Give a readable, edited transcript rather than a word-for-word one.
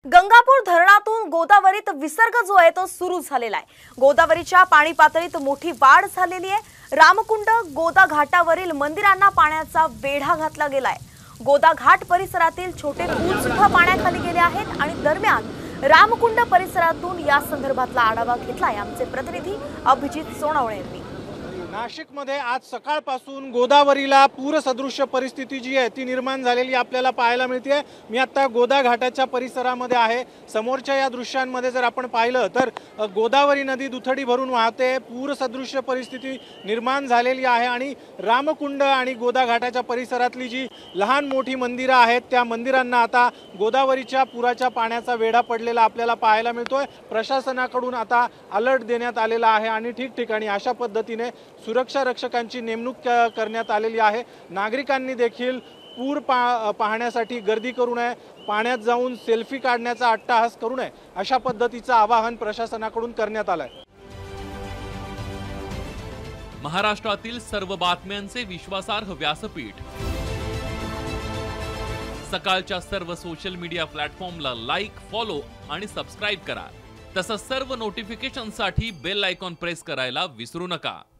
गंगापूर धरणातून गोदावरीत विसर्ग जो आहे तो सुरू झालेला आहे। गोदावरीच्या पाणी पातळीत मोठी वाढ झालेली आहे। रामकुंड गोदा घाटावरील मंदिरांना पाण्याचा वेढा घातला गेलाय। गोदा घाट परिसरातील छोटे पूल सुद्धा पाण्याखाली गेले आहेत आणि दरम्यान रामकुंड परिसरातून या संदर्भातला आढावा घेतलाय आमचे प्रतिनिधी अभिजित सोनवणे यांनी। नाशिकमध्ये आज सकाळपासून गोदावरीला पूरसदृश्य परिस्थिती जी आहे ती निर्माण झालेली आपल्याला पाहायला मिळते। मी आता गोदा घाटाच्या परिसरामध्ये आहे। समोरच्या या दृश्यांमध्ये जर आपण पाहिलं तर गोदावरी नदी दुथडी भरून वाहते, पूरसदृश्य परिस्थिती निर्माण झालेली आहे आणि रामकुंड आणि गोदा घाटाच्या परिसरातली जी लहान मोठी मंदिरं आहेत त्या मंदिरांना आता गोदावरीच्या पुराच्या पाण्याचा वेढा पडलेला आपल्याला पाहायला मिळतोय। प्रशासनाकडून आता अलर्ट देण्यात आलेला आहे आणि ठिकठिकाणी अशा पद्धतीने सुरक्षा रक्षकांची नेमणूक करण्यात आलेली आहे। नागरिकांनी देखील पूर पाहण्यासाठी गर्दी करू नये, पाण्यात जाऊन सेल्फी काढण्याचा अट्टाहास करू नये अशा पद्धतीचं आवाहन प्रशासनाकडून करण्यात आलंय। महाराष्ट्रातील सर्व बातम्यांचे विश्वासार्ह व्यासपीठ सकाळच्या सर्व सोशल मीडिया प्लॅटफॉर्मला लाईक, फॉलो आणि सबस्क्राइब करा। तसंच सर्व नोटिफिकेशनसाठी बेल आयकॉन प्रेस करायला विसरू नका।